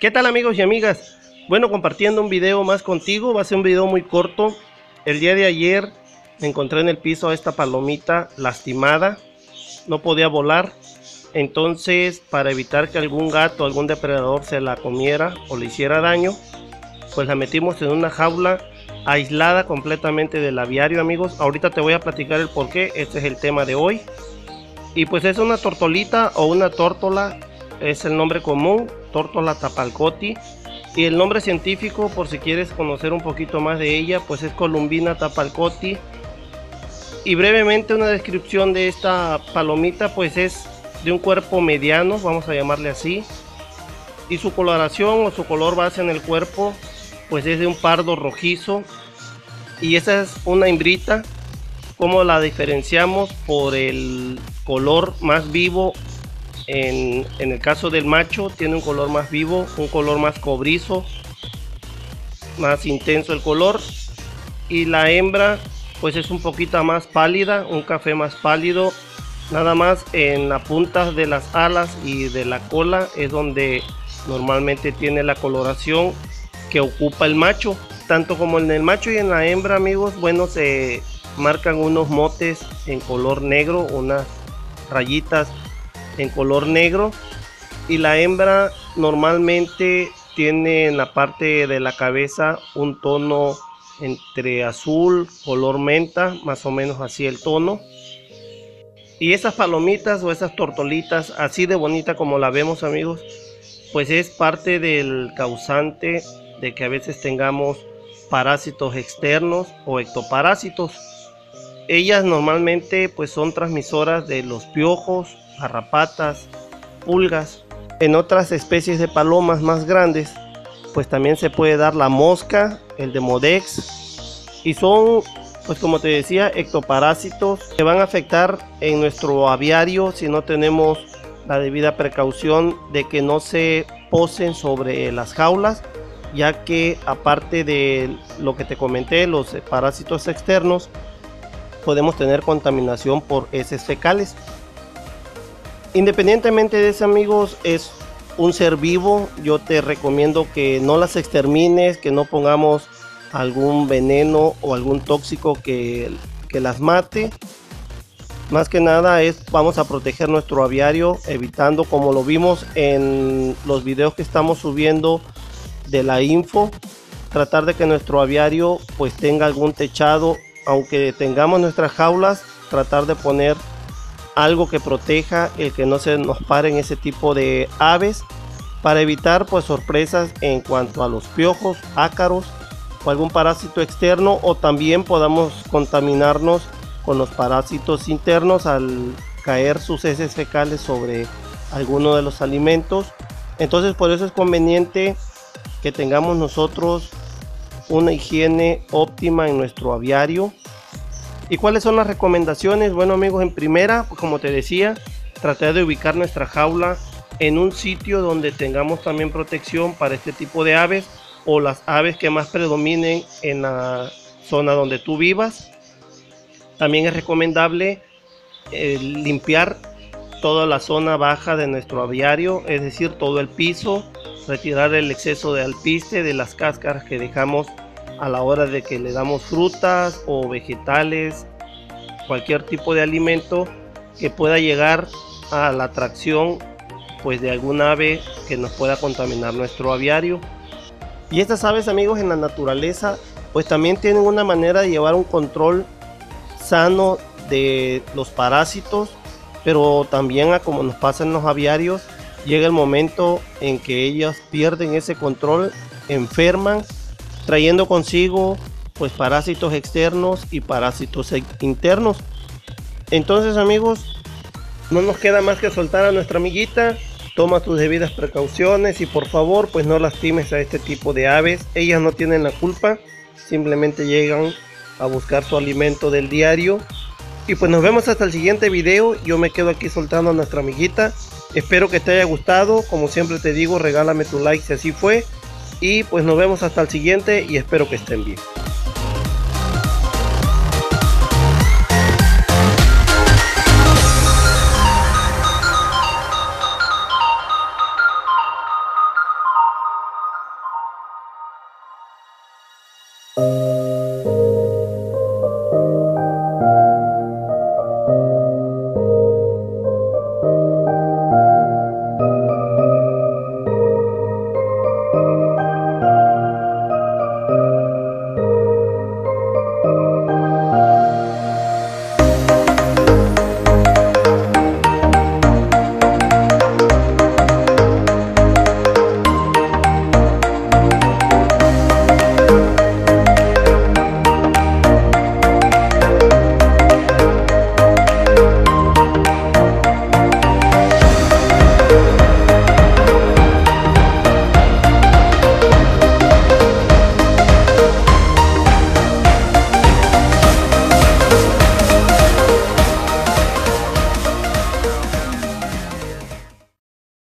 ¿Qué tal amigos y amigas? Bueno, compartiendo un video más contigo, va a ser un video muy corto. El día de ayer me encontré en el piso a esta palomita lastimada, no podía volar. Entonces, para evitar que algún gato o algún depredador se la comiera o le hiciera daño, pues la metimos en una jaula aislada completamente del aviario, amigos. Ahorita te voy a platicar el por qué, este es el tema de hoy. Y pues es una tortolita o una tórtola, es el nombre común, tórtola tapalcoti. Y el nombre científico, por si quieres conocer un poquito más de ella, pues es Columbina tapalcoti. Y brevemente una descripción de esta palomita, pues es de un cuerpo mediano, vamos a llamarle así. Y su coloración o su color base en el cuerpo, pues es de un pardo rojizo. Y esa es una hembrita. ¿Cómo la diferenciamos? Por el color más vivo. En el caso del macho tiene un color más vivo, un color más cobrizo, más intenso el color. Y la hembra pues es un poquito más pálida, un café más pálido. Nada más en la punta de las alas y de la cola es donde normalmente tiene la coloración que ocupa el macho. Tanto como en el macho y en la hembra, amigos, bueno, se marcan unos motes en color negro, unas rayitas en color negro. Y la hembra normalmente tiene en la parte de la cabeza un tono entre azul, color menta, más o menos así el tono. Y esas palomitas o esas tortolitas así de bonita como la vemos, amigos, pues es parte del causante de que a veces tengamos parásitos externos o ectoparásitos. Ellas normalmente pues son transmisoras de los piojos, garrapatas, pulgas. En otras especies de palomas más grandes pues también se puede dar la mosca, el demodex, y son, pues como te decía, ectoparásitos que van a afectar en nuestro aviario si no tenemos la debida precaución de que no se posen sobre las jaulas, ya que aparte de lo que te comenté, los parásitos externos, podemos tener contaminación por heces fecales. Independientemente de eso, amigos, es un ser vivo. Yo te recomiendo que no las extermines, que no pongamos algún veneno o algún tóxico que las mate. Más que nada vamos a proteger nuestro aviario, evitando, como lo vimos en los videos que estamos subiendo de la info, tratar de que nuestro aviario pues tenga algún techado. Aunque tengamos nuestras jaulas, tratar de poner algo que proteja el que no se nos paren ese tipo de aves, para evitar pues sorpresas en cuanto a los piojos, ácaros o algún parásito externo, o también podamos contaminarnos con los parásitos internos al caer sus heces fecales sobre alguno de los alimentos. Entonces por eso es conveniente que tengamos nosotros una higiene óptima en nuestro aviario. ¿Y cuáles son las recomendaciones? Bueno, amigos, en primera, pues como te decía, tratar de ubicar nuestra jaula en un sitio donde tengamos también protección para este tipo de aves, o las aves que más predominen en la zona donde tú vivas. También es recomendable limpiar toda la zona baja de nuestro aviario, es decir, todo el piso, retirar el exceso de alpiste de las cáscaras que dejamos a la hora de que le damos frutas o vegetales, cualquier tipo de alimento que pueda llegar a la atracción pues de algún ave que nos pueda contaminar nuestro aviario. Y estas aves, amigos, en la naturaleza pues también tienen una manera de llevar un control sano de los parásitos, pero también, como nos pasa en los aviarios, llega el momento en que ellas pierden ese control, enferman, trayendo consigo pues parásitos externos y parásitos internos. Entonces, amigos, no nos queda más que soltar a nuestra amiguita. Toma tus debidas precauciones y por favor pues no lastimes a este tipo de aves. Ellas no tienen la culpa, simplemente llegan a buscar su alimento del diario. Y pues nos vemos hasta el siguiente video. Yo me quedo aquí soltando a nuestra amiguita. Espero que te haya gustado. Como siempre te digo, regálame tu like si así fue. Y pues nos vemos hasta el siguiente y espero que estén bien.